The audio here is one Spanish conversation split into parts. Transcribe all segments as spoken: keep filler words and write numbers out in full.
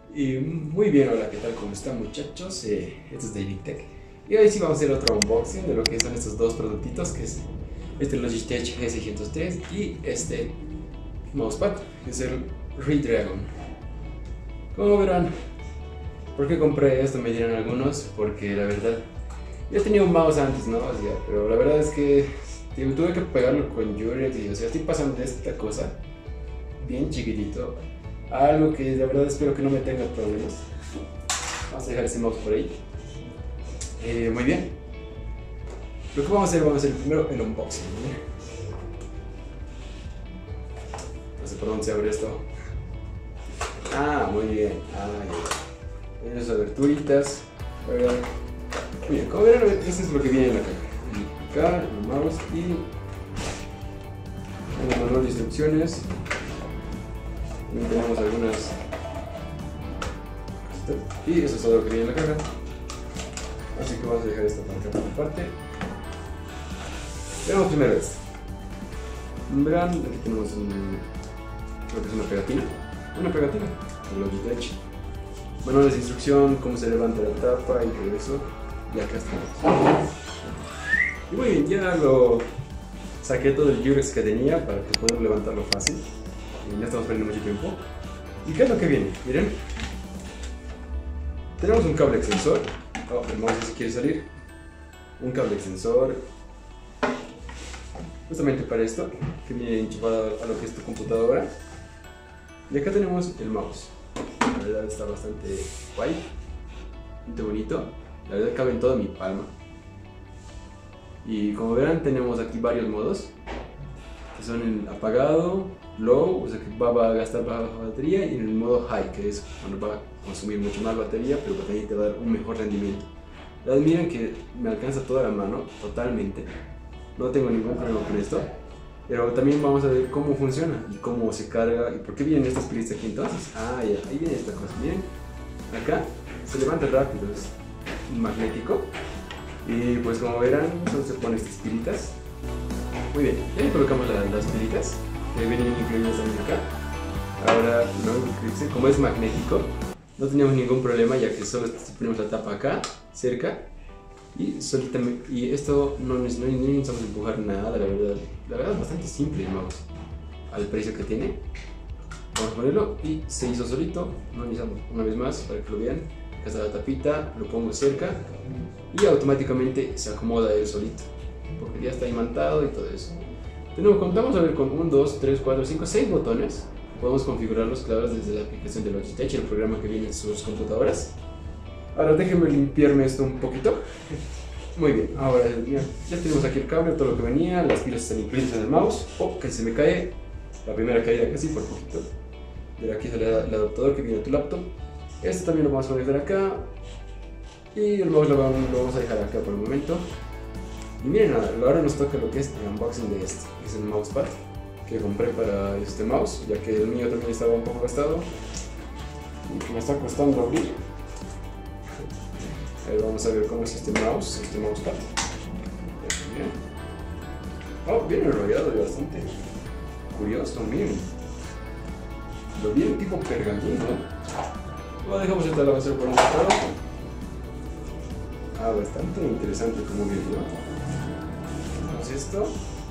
Y muy bien, hola, ¿qué tal? ¿Cómo están, muchachos? Eh, esto es Daily Tech. Y hoy sí vamos a hacer otro unboxing de lo que son estos dos productitos, que es este Logitech G seiscientos tres y este mousepad, que es el Redragon. Como verán, ¿por qué compré esto? Me dirán algunos, porque la verdad, yo tenía un mouse antes, ¿no? O sea, pero la verdad es que tío, tuve que pegarlo con Yurex y, o sea, estoy pasando de esta cosa bien chiquitito a algo que la verdad espero que no me tenga problemas. Vamos a dejar ese mouse por ahí. Eh, muy bien. Lo que vamos a hacer, vamos a hacer primero el unboxing. No sé por dónde se abre esto. Ah, muy bien. Ah, ya. Esas aberturitas. Muy bien, como verán, eso es lo que viene en la caja. Acá, el mouse y el manual de instrucciones. También tenemos algunas cositas. Y eso es todo lo que viene en la caja. Así que vamos a dejar esta parte por parte. Veamos primero esto. Verán, aquí tenemos un, lo que es una pegatina. Una pegatina de Logitech. Manuales de instrucción, cómo se levanta la tapa y todo eso. Y acá estamos. Y muy bien, ya lo saqué todo el Yurex que tenía para que pueda levantarlo fácil. Y ya estamos perdiendo mucho tiempo. ¿Y qué es lo que viene? Miren. Tenemos un cable extensor. Oh, el mouse si quiere salir. Un cable extensor. Justamente para esto, que viene enchufado a lo que es tu computadora. Y acá tenemos el mouse. La verdad está bastante guay. Bastante bonito. La verdad cabe en toda mi palma. Y como verán tenemos aquí varios modos. Que son el apagado, low, o sea que va, va a gastar baja batería, y en el modo high, que es cuando va a consumir mucho más batería, pero también te va a dar un mejor rendimiento. La verdad, miren que me alcanza toda la mano, totalmente. No tengo ningún problema con esto. Pero también vamos a ver cómo funciona y cómo se carga y por qué vienen estas pilitas aquí entonces. Ah, ya, ahí viene esta cosa, miren. Acá se levanta rápido, es magnético. Y pues como verán, solo se ponen estas pilitas. Muy bien, ya le colocamos la, las pilitas que vienen incluidas también acá. Ahora, no, como es magnético, no teníamos ningún problema, ya que solo ponemos la tapa acá, cerca. Y, solitamente, y esto no, no, no necesitamos empujar nada, la verdad. La verdad es bastante simple el mouse. Al precio que tiene. Vamos a ponerlo y se hizo solito. No necesitamos una vez más para que lo vean. Acá está la tapita, lo pongo cerca y automáticamente se acomoda él solito, porque ya está imantado y todo eso. Tenemos, contamos a ver con uno, dos, tres, cuatro, cinco, seis botones. Podemos configurar los claves desde la aplicación de Logitech, el programa que viene en sus computadoras. Ahora déjenme limpiarme esto un poquito. Muy bien, ahora ya, ya tenemos aquí el cable, todo lo que venía, las pilas están incluidas en el mouse. Oh, que se me cae la primera caída casi por poquito. De aquí sale el adaptador que viene a tu laptop. Este también lo vamos a conectar acá. Y el mouse lo vamos, lo vamos a dejar acá por el momento. Y miren, ahora nos toca lo que es el unboxing de este, que es el mousepad que compré para este mouse, ya que el mío también estaba un poco gastado y que me está costando abrir. Ahí vamos a ver cómo es este mouse, este mousepad. Bien. Oh, viene enrollado y bastante curioso, miren. Lo viene tipo pergamino. Lo dejamos esta la basura por un lado. Ah, bastante interesante como viene, ¿no? Hacemos esto.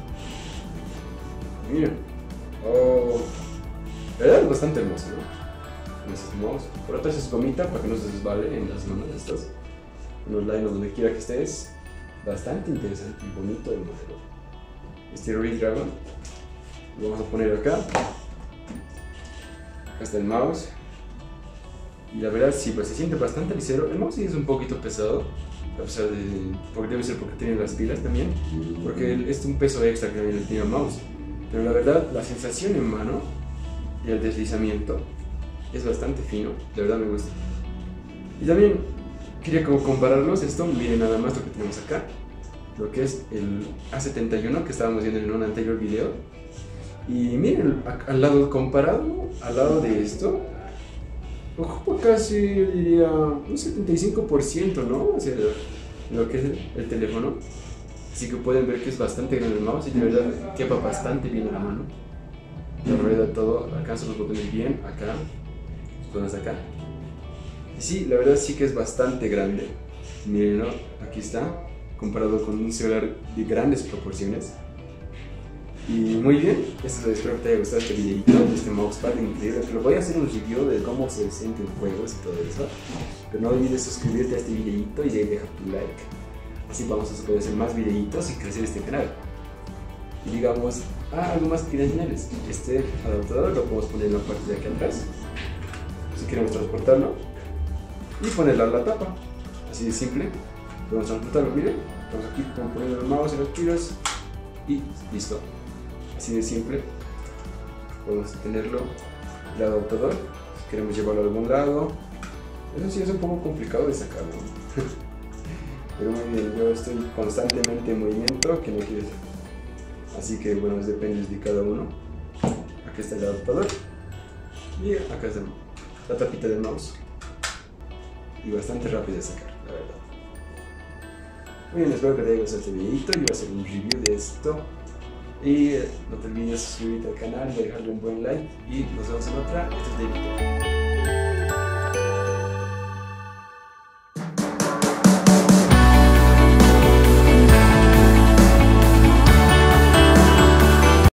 Miren. Oh, la verdad es bastante hermoso, ¿no? Este mouse. Por atrás es gomita para que no se desbale en las manos estas. En los lados donde quiera que estés. Bastante interesante y bonito el modelo. Este Redragon lo vamos a poner acá. Acá está el mouse. Y la verdad sí, pues se siente bastante ligero. El mouse sí es un poquito pesado, a pesar de, porque debe ser porque tiene las pilas también, porque es un peso extra que tiene el mouse. Pero la verdad, la sensación en mano y el deslizamiento es bastante fino, de verdad me gusta. Y también quería como compararlos, esto, miren nada más lo que tenemos acá, lo que es el A setenta y uno que estábamos viendo en un anterior video. Y miren, al lado comparado, al lado de esto, ocupa casi, diría, un setenta y cinco por ciento, ¿no? O sea, lo que es el, el teléfono. Así que pueden ver que es bastante grande el mouse y de verdad quepa bastante bien en la mano. La rueda todo, alcanza los botones bien, acá, los botones acá. Y sí, la verdad sí que es bastante grande. Miren, ¿no? Aquí está, comparado con un celular de grandes proporciones. Y muy bien, esto, espero que te haya gustado este videito de este mousepad increíble. Que lo voy a hacer un review de cómo se sienten juegos y todo eso. Pero no olvides suscribirte a este videito y dejar tu like. Así vamos a poder hacer más videitos y crecer este canal. Y digamos, ah, algo más que quería enseñarles. Este adaptador lo podemos poner en la parte de aquí atrás, si queremos transportarlo, y ponerlo a la tapa. Así de simple. Podemos transportarlo, miren. Vamos aquí poniendo el mouse en los tiros y listo. Así de simple. Podemos tenerlo, el adaptador, si queremos llevarlo a algún lado. Eso sí es un poco complicado de sacarlo. Pero muy bien, yo estoy constantemente en movimiento, que no quiere ser. Así que bueno, depende de cada uno. Aquí está el adaptador. Y acá está la tapita del mouse. Y bastante rápido de sacar, la verdad. Muy bien, espero que te haya gustado este videito. Yo voy a hacer un review de esto. Y no te olvides suscribirte al canal y dejarle un buen like. Y nos vemos en otra. Este es David.